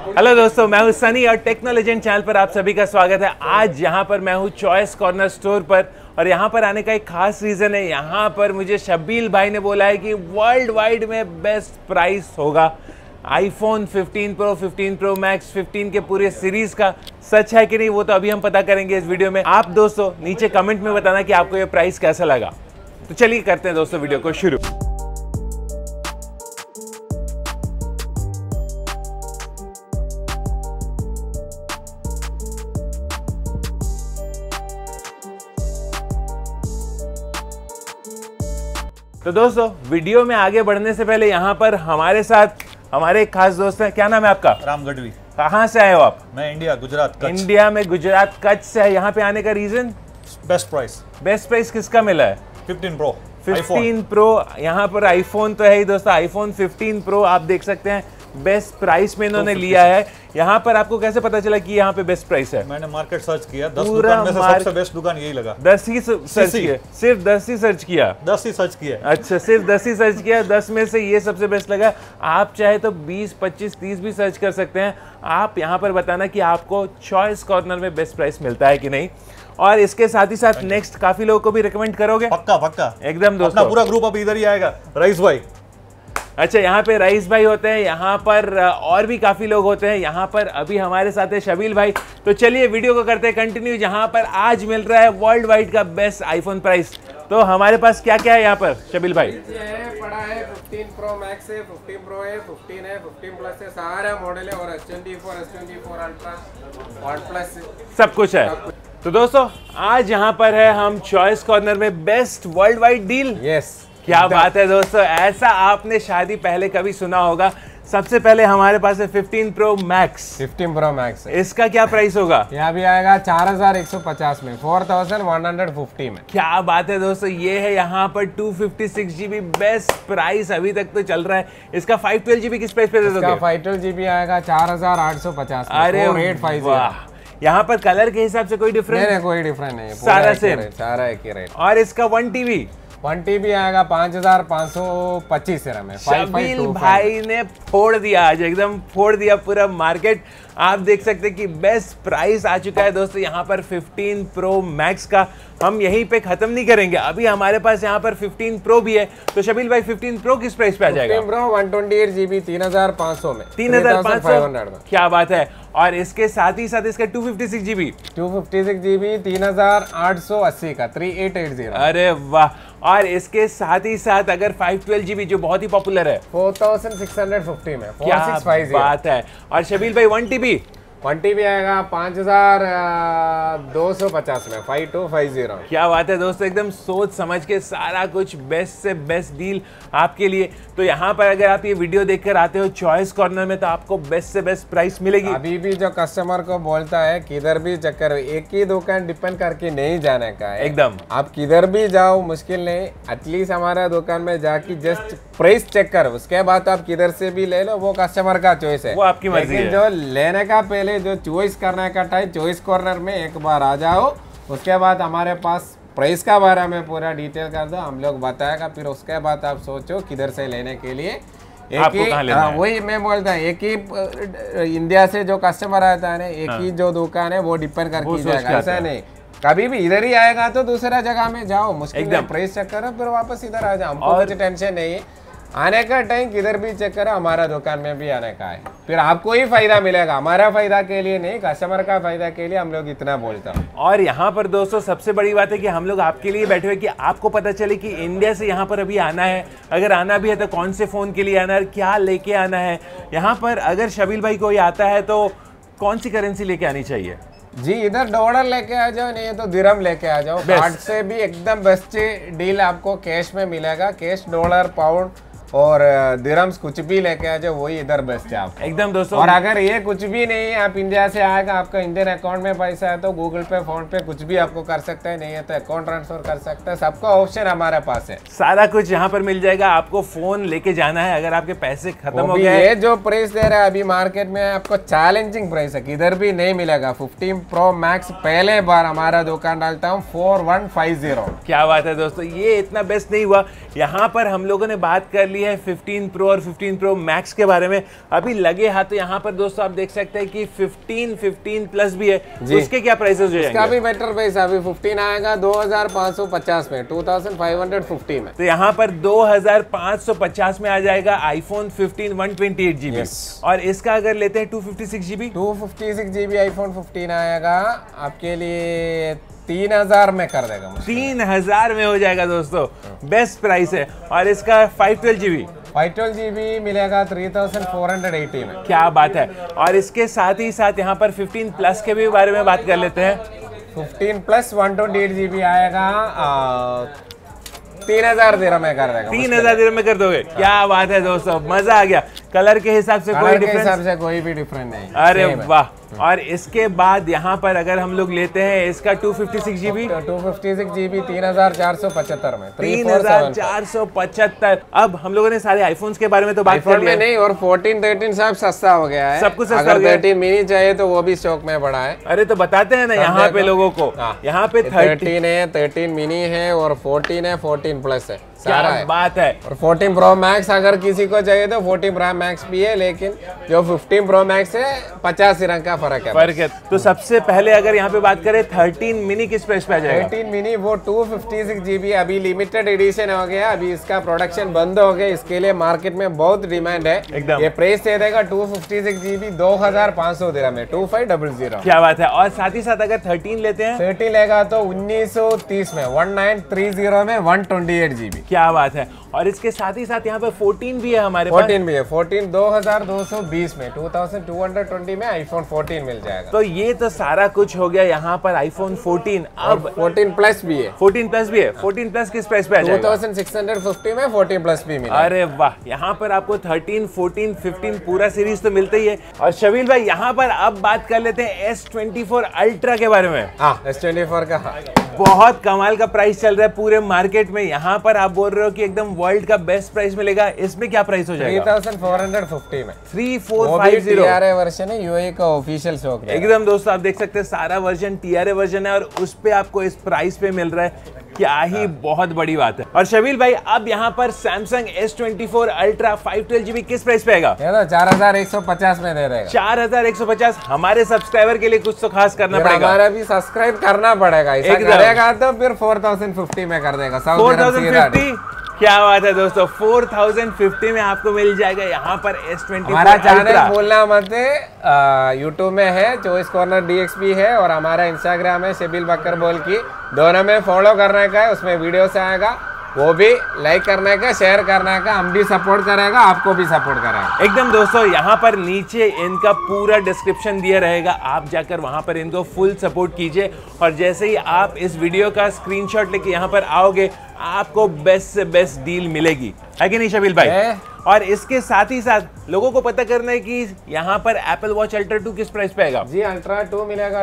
Hello दोस्तों, मैं हूं सनी और टेक्नो लेजेंड चैनल पर आप सभी का स्वागत है। आज यहां पर मैं हूं चॉइस कॉर्नर स्टोर पर और यहां पर आने का एक खास रीज़न है। यहां पर मुझे शबील भाई ने बोला है कि वर्ल्ड वाइड में बेस्ट प्राइस होगा आईफोन 15 प्रो, 15 प्रो मैक्स, 15 के पूरे सीरीज का। सच है कि नहीं, वो तो अभी हम पता करेंगे इस वीडियो में। आप दोस्तों नीचे कमेंट में बताना कि आपको ये प्राइस कैसा लगा। तो चलिए करते हैं दोस्तों वीडियो को शुरू। तो दोस्तों वीडियो में आगे बढ़ने से पहले यहाँ पर हमारे साथ हमारे एक खास दोस्त हैं। क्या नाम है आपका? राम गढ़वी। कहाँ से आए हो आप? मैं इंडिया, गुजरात, कच्छ। इंडिया में गुजरात कच्छ से है। यहाँ पे आने का reason? Best price. Best price किसका मिला है? 15 प्रो। 15 प्रो। यहाँ पर आईफोन तो है ही दोस्तों, आईफोन 15 प्रो आप देख सकते हैं बेस्ट प्राइस में इन्होंने लिया है। यहाँ पर आपको कैसे पता चला कि यहाँ पे बेस्ट प्राइस है? मैंने मार्केट सर्च किया, 10 दुकान में से सबसे बेस्ट दुकान यही लगा। 10 ही सर्च किया? सिर्फ 10 ही सर्च किया? 10 ही सर्च किया। अच्छा, सिर्फ 10 ही सर्च किया, 10 में से ये सबसे बेस्ट लगा। आप चाहे तो 20, 25, 30 भी सर्च कर सकते हैं। आप यहाँ पर बताना कि आपको चॉइस कॉर्नर में बेस्ट प्राइस मिलता है कि नहीं। और इसके साथ ही साथ नेक्स्ट काफी लोगों को भी रिकमेंड करोगे? पक्का पक्का, एकदम दोस्तों। अपना पूरा ग्रुप अभी इधर ही आएगा। रईस भाई। अच्छा, यहाँ पे रईस भाई होते हैं, यहाँ पर और भी काफी लोग होते हैं। यहाँ पर अभी हमारे साथ है शबील भाई। तो चलिए वीडियो को करते हैं कंटिन्यू। जहाँ पर आज मिल रहा है वर्ल्ड वाइड का बेस्ट आईफोन प्राइस। तो हमारे पास क्या क्या है यहाँ पर शबील भाई? पड़ा है 15 प्रो मैक्स है, 15 प्रो है, 15 है, 15 प्लस है, सारा मॉडल है। और S24, S24 ultra, one plus सब कुछ है। तो दोस्तों आज यहाँ पर है हम चॉइस कॉर्नर में best world wide deal. Yes, क्या बात है दोस्तों, ऐसा आपने शादी पहले कभी सुना होगा। सबसे पहले हमारे पास है 15 प्रो मैक्स। 15 प्रो मैक्स है। इसका क्या प्राइस होगा? यहाँ भी आएगा 4150 में, 4150 में। क्या बात है दोस्तों, ये है यहाँ पर 256 GB बेस्ट प्राइस अभी तक तो चल रहा है। इसका 512 GB किस प्राइस पे दे दोगे? 512 GB आएगा 4850 में। अरे 4850। यहाँ पर कलर के हिसाब से कोई डिफरेंस नहीं, कोई डिफरेंस नहीं है, सारा सेम, सारा एक ही रेट। और इसका 1 TB 1 TB आएगा 5525 में। शबील भाई ने फोड़ दिया, आज एकदम फोड़ दिया पूरा मार्केट। आप देख सकते हैं कि बेस्ट प्राइस आ चुका है दोस्तों यहाँ पर 15 प्रो मैक्स का। हम यहीं पे खत्म नहीं करेंगे, अभी हमारे पास यहाँ पर 15 प्रो भी है। तो शबील भाई 15 प्रो किस प्राइस पे आ जाएगा? 15 प्रो 128 GB 3500 में, 3500 में। क्या बात है। और इसके साथ ही साथ इसका 256 GB 3880 का 3880। अरे वाह। और इसके साथ ही साथ अगर 512 GB जो बहुत ही पॉपुलर है 4650 में, क्या 4650 बात है। और शबील भाई 1 TB 1 TB आएगा 5250 में, 5250। क्या बात है दोस्तों, एकदम सोच समझ के सारा कुछ बेस्ट से बेस्ट डील आपके लिए। तो यहाँ पर अगर आप ये वीडियो देखकर आते हो चॉइस कॉर्नर में तो आपको बेस्ट से बेस्ट प्राइस मिलेगी। अभी भी जो कस्टमर को बोलता है किधर भी चक्कर, एक ही दुकान डिपेंड करके नहीं जाने का है। एकदम आप किधर भी जाओ मुश्किल नहीं, एटलीस्ट हमारा दुकान में जाके जस्ट प्राइस चेक करो, उसके बाद आप किधर से भी ले लो, वो कस्टमर का चॉइस है, वो आपकी मर्जी है। जो लेने का पहले जो चॉइस करने का टाइम चॉइस कॉर्नर में एक बार आ जाओ, उसके बाद हमारे पास प्राइस का बारे में पूरा डिटेल कर दो, हम लोग बताएगा। फिर उसके बाद आप सोचो किधर से लेने के लिए। एक ही वही मैं बोलता हूँ, एक ही इंडिया से जो कस्टमर आता है ना, एक ही जो दुकान है वो डिपेंड करके जाएगा। ऐसा नहीं कभी भी इधर ही आएगा तो दूसरा जगह में जाओ, मुश्किल में प्राइस चेक करो, फिर वापस इधर आ जाओ। हमको कुछ टेंशन नहीं है, आने का टाइम किधर भी चेक करो, हमारा दुकान में भी आने का है, फिर आपको ही फायदा मिलेगा। हमारा फायदा के लिए नहीं, कस्टमर का फायदा के लिए हम लोग इतना बोलता हूँ। और यहाँ पर दोस्तों सबसे बड़ी बात है कि हम लोग आपके लिए बैठे हुए कि आपको पता चले कि इंडिया से यहाँ पर अभी आना है, अगर आना भी है तो कौन से फ़ोन के लिए आना है, क्या लेके आना है। यहाँ पर अगर शबील भाई कोई आता है तो कौन सी करेंसी लेके आनी चाहिए? जी, इधर डॉलर लेके आ जाओ, नहीं तो दिरहम लेके आ जाओ। कार्ड से भी एकदम बेस्ट डील आपको कैश में मिलेगा। कैश, डॉलर, पाउंड और दिरहम्स कुछ भी लेके आ जाओ, वही इधर बेस्ट है आप एकदम दोस्तों। और अगर ये कुछ भी नहीं है, आप इंडिया से आएगा, आपका इंडियन अकाउंट में पैसा है तो गूगल पे, फोन पे कुछ भी आपको कर सकते हैं, नहीं है तो अकाउंट ट्रांसफर कर सकते हैं। सबका ऑप्शन हमारे पास है, सारा कुछ यहाँ पर मिल जाएगा। आपको फोन लेके जाना है, अगर आपके पैसे खत्म हो गए, ये जो प्राइस दे रहा है अभी मार्केट में आपको चैलेंजिंग प्राइस है, किधर भी नहीं मिलेगा। 15 प्रो मैक्स पहले बार हमारा दुकान डालता हूँ 4150। क्या बात है दोस्तों, ये इतना बेस्ट नहीं हुआ। यहाँ पर हम लोगों ने बात कर ली ली है 15 प्रो और 15 प्रो मैक्स के बारे में। अभी लगे हाथ तो यहाँ पर दोस्तों आप देख सकते हैं कि 15 प्लस भी है, तो उसके क्या प्राइसेस हो जाएंगे? इसका भी बेटर प्राइस अभी 15 आएगा 2550 में, 2550 में। तो यहाँ पर 2550 में आ जाएगा आईफोन 15 128 GB। और इसका अगर लेते हैं 256 GB आईफोन 15 आएगा आपके लिए 3000 में कर देगा। 3000 में हो जाएगा दोस्तों, बेस्ट प्राइस है। और इसका 512 GB मिलेगा 3480 में। क्या बात है। और इसके साथ ही साथ यहाँ पर 15 प्लस के भी बारे में बात कर लेते हैं। 15 प्लस 128 GB आएगा 3000 दिरहम में कर देगा। 3000 दिरहम में कर दोगे? क्या बात है दोस्तों, मजा आ गया। कलर के हिसाब से कोई भी डिफरेंस नहीं। अरे वाह। और इसके बाद यहाँ पर अगर हम लोग लेते हैं इसका 256 GB 3475 में, 3475। अब हम लोगों ने सारे आईफोन्स के बारे में तो बात कर लिया नहीं, और 14 13 सब सस्ता हो गया है, सब कुछ सस्ता हो गया। 13 मिनी चाहिए तो वो भी स्टॉक में पड़ा है। अरे तो बताते हैं ना यहाँ पे लोगों को, यहाँ पे 13 है, 13 मिनी है और 14 है, 14 प्लस है, सारा है। बात है। और 14 प्रो मैक्स अगर किसी को चाहिए तो 14 प्रो मैक्स भी है, लेकिन जो 15 प्रो मैक्स है 50 रंग का फर्क है। तो सबसे पहले अगर यहाँ पे बात करें 13 मिनी किस प्राइस पे आ जाएगा? 13 मिनी वो 256 GB अभी लिमिटेड एडिशन हो गया, अभी इसका प्रोडक्शन बंद हो गया, इसके लिए मार्केट में बहुत डिमांड है एकदम। ये प्राइस दे देगा 256 GB 2500 दिरहम में, 2500। क्या बात है। और साथ ही साथ अगर 13 लेते हैं, 13 लेगा तो 1930 में, 1930 में 128 GB। क्या बात है। और इसके साथ ही साथ यहाँ पे 14 भी है हमारे पास। 14 भी है, 14 2220 में, 2220 में आईफोन 14 मिल जाएगा। तो ये तो सारा कुछ हो गया यहाँ पर आईफोन 14। अब 14 प्लस भी है। 14 प्लस भी है। 14 प्लस किस प्राइस पे आ जाएगा? 2650 में 14 प्लस भी मिलेगा। अरे वाह, यहाँ पर आपको 13, 14, 15 पूरा सीरीज तो मिलता ही है। और शबील भाई यहाँ पर अब बात कर लेते हैं S24 अल्ट्रा के बारे में। S24 का बहुत कमाल का प्राइस चल रहा है पूरे मार्केट में। यहाँ पर आप बोल रहे हो कि एकदम वर्ल्ड का बेस्ट प्राइस मिलेगा। इसमें क्या प्राइस हो जाएगा? 3450 में, 3450 TRA वर्जन है, यूएई का ऑफिशियल शॉप है एकदम। दोस्तों आप देख सकते हैं सारा वर्जन TRA वर्जन है और उस पे आपको इस प्राइस पे मिल रहा है। क्या ही बहुत बड़ी बात है। और शबील भाई अब यहाँ पर सैमसंग S24 अल्ट्रा 512 GB किस प्राइस पे आएगा? 4150 में दे देगा। 4150। हमारे सब्सक्राइबर के लिए कुछ तो खास करना पड़ेगा, हमारा भी सब्सक्राइब करना पड़ेगा। ऐसा करेगा तो फिर 4050 में कर देगा। 4050। क्या बात है दोस्तों, 4050 में आपको मिल जाएगा यहाँ पर S24 हमारा चैनल बोलना मत है, यूट्यूब में है चॉइस कॉर्नर DXP है, और हमारा इंस्टाग्राम है शबील बकर बोल की, दोनों में फॉलो करने का है, उसमें वीडियो से आएगा, वो भी लाइक करने का, शेयर करने का, हम भी सपोर्ट करेगा, आपको भी सपोर्ट करेगा एकदम। दोस्तों यहाँ पर नीचे इनका पूरा डिस्क्रिप्शन दिया रहेगा, आप जाकर वहां पर इनको फुल सपोर्ट कीजिए। और जैसे ही आप इस वीडियो का स्क्रीनशॉट लेके यहाँ पर आओगे आपको बेस्ट से बेस्ट डील मिलेगी, है कि नहीं शबील भाई? और इसके साथ ही साथ लोगों को पता करना है कि यहाँ पर एप्पल वॉच अल्ट्रा 2 किस प्राइस पे आएगा? जी अल्ट्रा 2 मिलेगा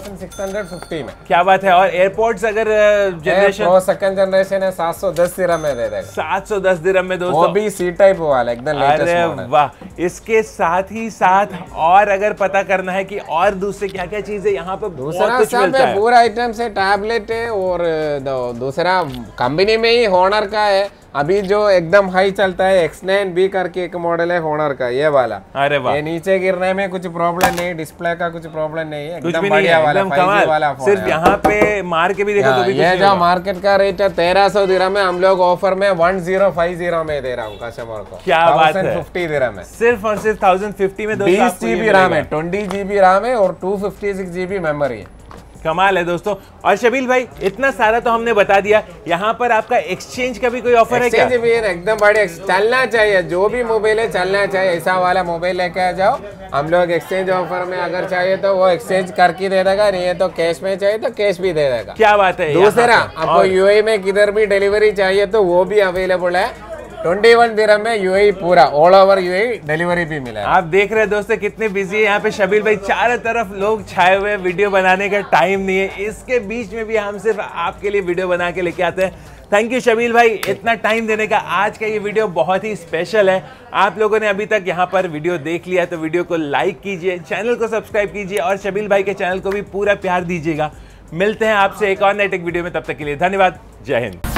2650 में। क्या बात है। और एयरपोर्ट्स अगर जनरेशन प्रो सेकंड जनरेशन है 710 दिरहम में दे देगा। 710 दिरहम में दोस्तों, वो भी सी टाइप वाला एकदम लेटेस्ट अरे मॉडल। वाह। इसके साथ ही साथ और अगर पता करना है कि और दूसरे क्या क्या चीजें यहाँ पे दूसरा सब है, पूरा आइटम से टैबलेट है, और दूसरा कंपनी में ही हॉनर का है अभी जो एकदम हाई चलता है, X9B करके एक मॉडल है हॉनर का, ये वाला। अरे वाह। ये नीचे गिरने में कुछ प्रॉब्लम नहीं, डिस्प्ले का कुछ प्रॉब्लम नहीं है, एकदम बढ़िया वाला 5G वाला फोन। सिर्फ यहाँ पे मार के भी देखो तो भी ये जो मार्केट का रेट है 1300 दिरहम में, हम लोग ऑफर में 1050 में दे रहा हूँ कस्टमर को। क्या बात है, 1050 दिरहम में, सिर्फ और सिर्फ 1050 में। 20 GB रैम है, 20 GB रैम है और 256 GB मेमोरी है। कमाल है दोस्तों। और शबील भाई इतना सारा तो हमने बता दिया, यहाँ पर आपका एक्सचेंज का भी कोई ऑफर है क्या? एक्सचेंज भी है एकदम बड़े, चलना चाहिए, जो भी मोबाइल है चलना चाहिए, ऐसा वाला मोबाइल लेके आ जाओ, हम लोग एक्सचेंज ऑफर में अगर चाहिए तो वो एक्सचेंज करके दे देगा, नहीं है तो कैश में चाहिए तो कैश भी दे देगा। क्या बात है। दूसरा आपको यूएई में किधर भी डिलीवरी चाहिए तो वो भी अवेलेबल है, 21 दिरहम में यूएई पूरा ऑल ओवर यूएई डिलीवरी भी मिला है। आप देख रहे हैं दोस्तों कितने बिजी है यहाँ पे शबील भाई, चारों तरफ लोग छाए हुए, वीडियो बनाने का टाइम नहीं है, इसके बीच में भी हम सिर्फ आपके लिए वीडियो बना के लेके आते हैं। थैंक यू शबील भाई इतना टाइम देने का। आज का ये वीडियो बहुत ही स्पेशल है। आप लोगों ने अभी तक यहाँ पर वीडियो देख लिया तो वीडियो को लाइक कीजिए, चैनल को सब्सक्राइब कीजिए और शबील भाई के चैनल को भी पूरा प्यार दीजिएगा। मिलते हैं आपसे एक और नए टेक वीडियो में, तब तक के लिए धन्यवाद। जय हिंद।